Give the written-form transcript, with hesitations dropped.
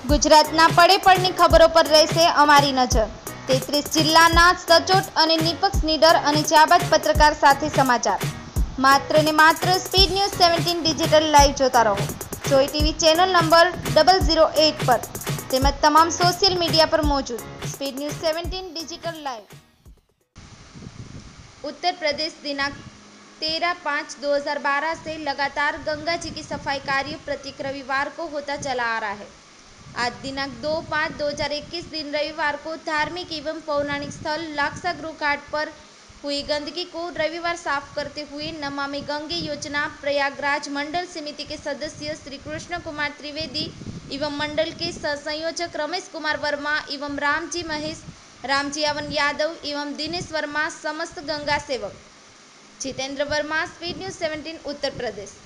ગુજરાતના પડે પડની ખબરો પર રહેશે અમારી નજર। 33 જિલ્લાના સચોટ અને નિષ્પક્ષ નીડર અને જાબાજ પત્રકાર સાથે સમાચાર। માત્ર ને માત્ર સ્પીડ ન્યૂઝ 17 ડિજિટલ લાઈવ જોતા રહો। જોઈ ટીવી ચેનલ નંબર 008 પર તેમજ તમામ સોશિयल मीडिया पर मौजूद speed news 17 digital live. Uttar Pradesh दिनांक 13/5/2012 से लगातार गंगा जी की सफाई कार्य प्रत्येक रविवार को होता चला आ रहा है। आज दिनांक 2/5/2021 दिन रविवार को धार्मिक एवं पौराणिक स्थल लाक्सा गुरु घाट पर हुई गंदगी को रविवार साफ करते हुए नमामि गंगे योजना प्रयागराज मंडल समिति के सदस्य श्री कृष्ण कुमार त्रिवेदी एवं मंडल के संयोजक रमेश कुमार वर्मा एवं रामजी महेश रामजीवन यादव एवं दिनेश वर्मा समस्त गंगा सेवक। जितेंद्र वर्मा, स्पीड न्यूज़ 17 उत्तर प्रदेश।